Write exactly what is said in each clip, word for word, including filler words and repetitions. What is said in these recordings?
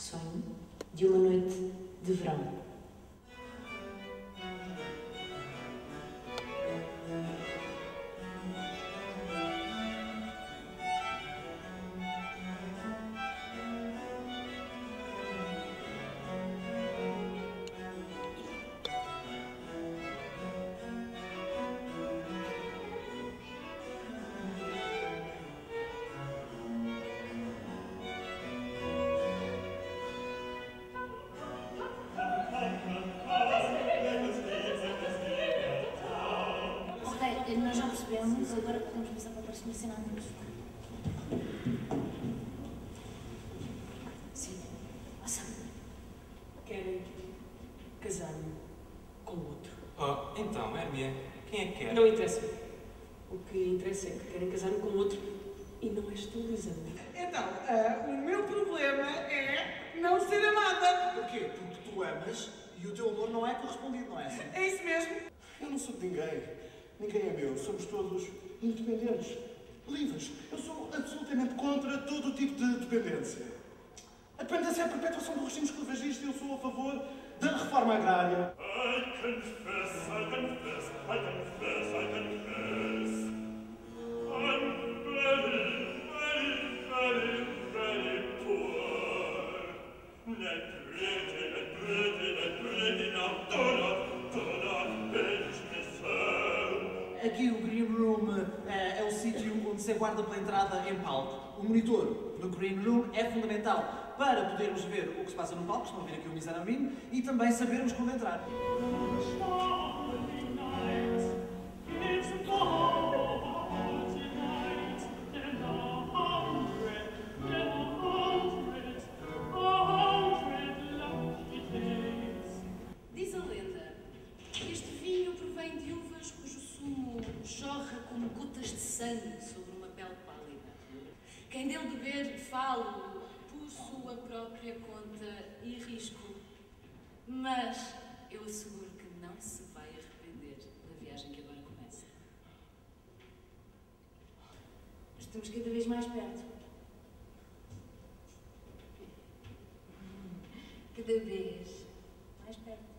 Sonho de uma noite de verão. Nós já percebemos, agora podemos começar para parecer ensinar-nos. Sim. Ouçam. Querem casar-me com outro. Oh, então, Hermia, quem é que quer? Não interessa. O que interessa é que querem casar-me com outro e não és tu, Lisandro. Então, uh, o meu problema é não ser amada. Porquê? Porque tu amas e o teu amor não é correspondido, não é? É isso mesmo. Eu não sou de ninguém. Ninguém é meu. Somos todos independentes, livres. Eu sou absolutamente contra todo o tipo de dependência. A dependência é a perpetuação do regime escravagista e eu sou a favor da reforma agrária. I confess, I confess, I confess, I confess. I'm very, very, very, very poor. Let pretty, let pretty, let pretty now, do not, do not pinch me so. Aqui o Green Room é, é o sítio onde se aguarda pela entrada em palco. O monitor no Green Room é fundamental para podermos ver o que se passa no palco, estão a ver aqui o Misanamim, e também sabermos quando entrar. Diz a lenda que este vinho provém de uvas cujo sumo jorra como gotas de sangue sobre uma pele pálida. Quem dele beber, falo por sua própria conta e risco. Mas eu asseguro que não se vai arrepender da viagem que agora começa. Estamos cada vez mais perto. Cada vez mais perto.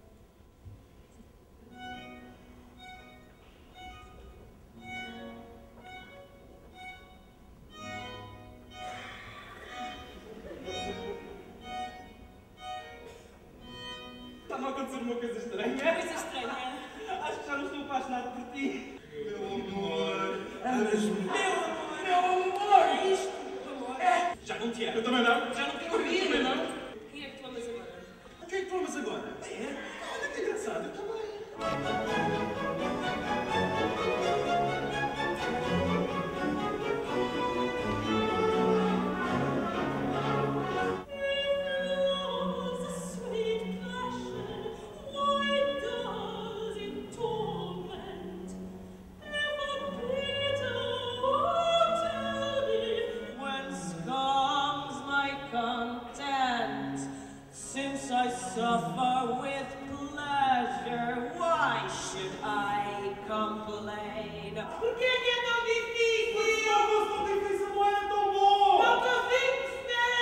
Está-me a acontecer uma coisa estranha. Coisa estranha. Acho que já não estou apaixonado por ti. Meu amor, amas-me. Meu amor, meu amor, é isto. Amor. É. Já não te amo. Eu também não. Já não te Eu também não. Quem é que tu amas agora? Quem é que tu amas agora? É? Olha que engraçado, eu também. I suffer with pleasure, why should I complain? Por que é tão difícil? Porque se não fosse tão difícil não era tão bom! Não consigo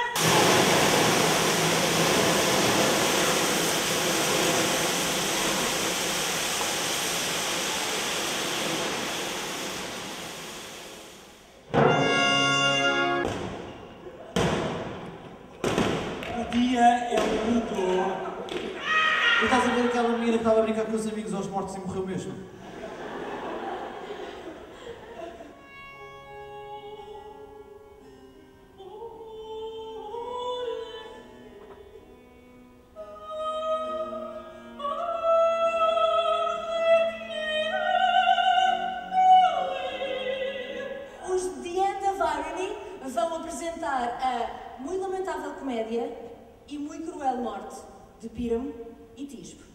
O dia é um mudou. E estás a ver aquela menina que estava a brincar com os amigos aos mortos e morreu mesmo? Os The End of Irony vão apresentar a Muito Lamentável Comédia e Muito Cruel Morte de Píramo e Tisbo.